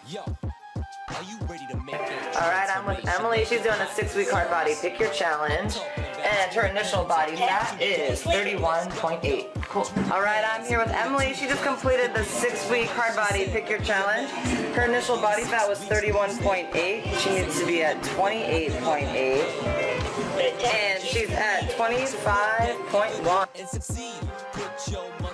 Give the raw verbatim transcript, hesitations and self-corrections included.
Alright, I'm with Emily. She's doing a six-week hard body pick your challenge. And her initial body fat is thirty-one point eight. Cool. Alright, I'm here with Emily. She just completed the six-week hard body pick your challenge. Her initial body fat was thirty-one point eight. She needs to be at twenty-eight point eight. And she's at twenty-five point one.